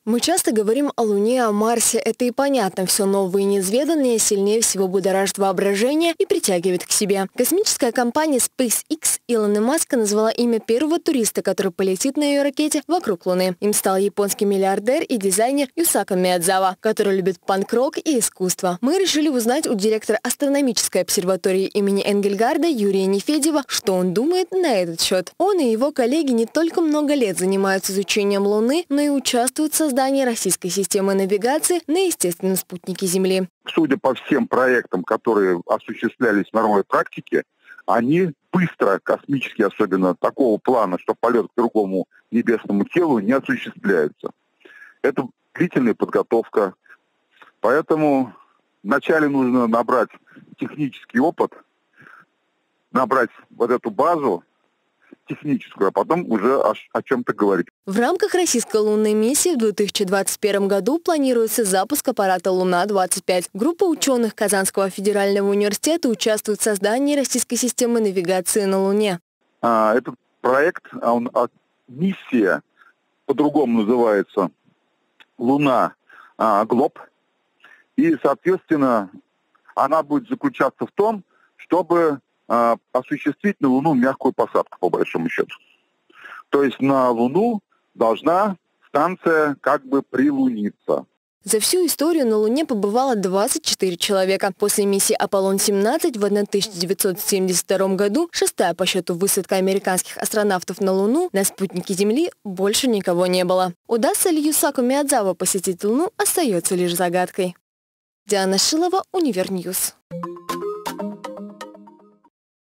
Мы часто говорим о Луне, о Марсе. Это и понятно. Все новое и неизведанное сильнее всего будоражит воображение и притягивает к себе. Космическая компания SpaceX Илона Маска назвала имя первого туриста, который полетит на ее ракете вокруг Луны. Им стал японский миллиардер и дизайнер Юсаку Миядзава, который любит панк-рок и искусство. Мы решили узнать у директора астрономической обсерватории имени Энгельгарда Юрия Нефедева, что он думает на этот счет. Он и его коллеги не только много лет занимаются изучением Луны, но и участвуют в создании российской системы навигации на естественном спутнике Земли. Судя по всем проектам, которые осуществлялись в мировой практике, они быстро, космические особенно, такого плана, что полет к другому небесному телу, не осуществляются. Это длительная подготовка. Поэтому вначале нужно набрать технический опыт, набрать вот эту базу техническую, а потом уже о чем-то говорить. В рамках российской лунной миссии в 2021 году планируется запуск аппарата «Луна-25». Группа ученых Казанского федерального университета участвует в создании российской системы навигации на Луне. Этот проект, миссия по-другому называется «Луна Глоб». И, соответственно, она будет заключаться в том, чтобы осуществить на Луну мягкую посадку, по большому счету. То есть на Луну должна станция как бы прилуниться. За всю историю на Луне побывало 24 человека. После миссии «Аполлон-17» в 1972 году, шестая по счету высадка американских астронавтов на Луну, на спутнике Земли больше никого не было. Удастся ли Юсаку Миядзава посетить Луну, остается лишь загадкой. Диана Шилова, Универньюз.